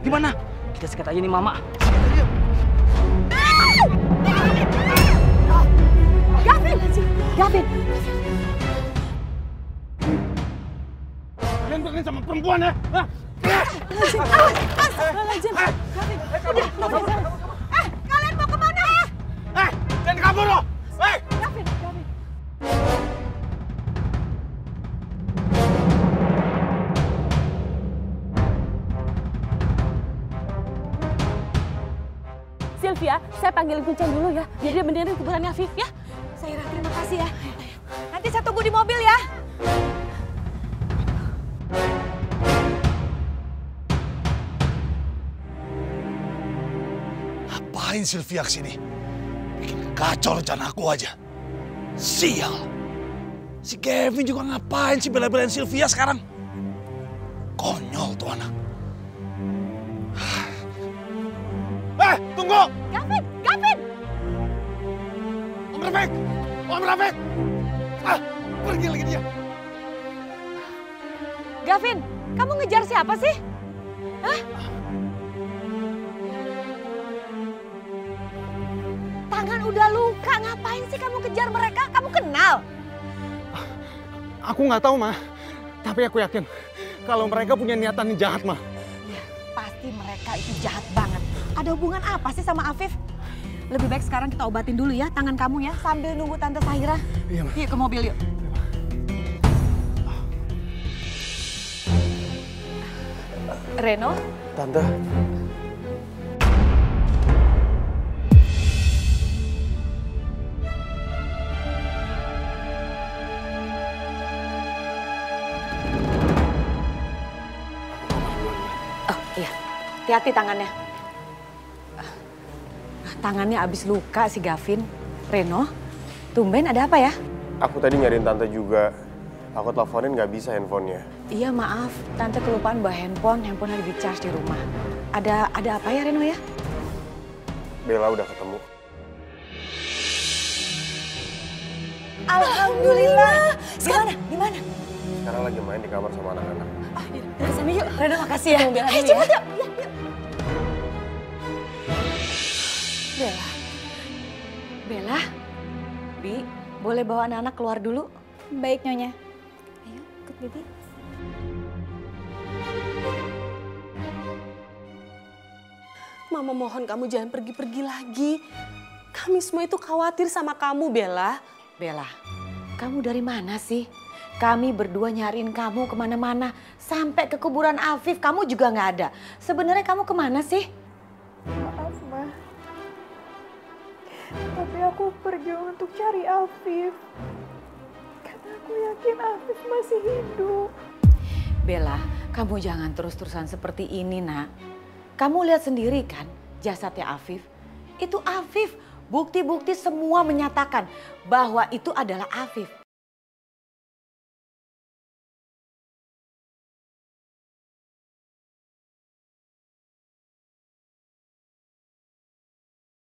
Di mana? Kita sikat aja nih Mama. Gavin! Gavin! Kalian berani sama perempuan ya? Hah? Astagfirullahaladzim. Gavin, udah. Kalian mau kemana? Jangan kabur loh! Gavin, Gavin. Sylvia, saya panggilin Kuncen dulu ya, biar dia benerin kuburannya Afif ya. Saira, terima kasih ya. Nanti saya tunggu di mobil ya. Ngapain Sylvia kesini? Bikin kacau rencana aku aja. Sial. Si Kevin juga ngapain sih bela-belain Sylvia sekarang? Konyol tuh anak. Tunggu! Gavin, Gavin! Om Rafiq! Om Rafiq! Pergi lagi dia. Gavin, kamu ngejar siapa sih? Hah? Tangan udah luka, ngapain sih kamu kejar mereka? Kamu kenal? Aku nggak tahu, Ma. Tapi aku yakin kalau mereka punya niatan yang jahat, Ma. Ya, pasti mereka itu jahat banget. Ada hubungan apa sih sama Afif? Lebih baik sekarang kita obatin dulu ya tangan kamu ya, sambil nunggu Tante Sahira. Iya, Ma. Yuk ke mobil yuk. Reno? Tante. Oh iya, hati-hati tangannya. Tangannya abis luka si Gavin. Reno, tumben ada apa ya? Aku tadi nyariin Tante juga. Aku teleponin nggak bisa handphonenya. Iya maaf, Tante kelupaan bawa handphone lagi di-charge di rumah. Ada apa ya Reno ya? Bella udah ketemu. Alhamdulillah. Di mana? Sekarang lagi main di kamar sama anak-anak. Dari sana yuk. Reno makasih ya. Ayo cepet yuk. Bella. Bella. Bi, boleh bawa anak-anak keluar dulu? Baik, Nyonya. Ayo, ikut Bibi. Mama mohon kamu jangan pergi-pergi lagi. Kami semua itu khawatir sama kamu, Bella. Bella, kamu dari mana sih? Kami berdua nyariin kamu kemana-mana. Sampai ke kuburan Afif, kamu juga nggak ada. Sebenarnya kamu kemana sih? Maaf, Ma. Tapi aku pergi untuk cari Afif. Karena aku yakin Afif masih hidup. Bella, kamu jangan terus-terusan seperti ini, Nak. Kamu lihat sendiri kan jasadnya Afif? Itu Afif. Bukti-bukti semua menyatakan bahwa itu adalah Afif.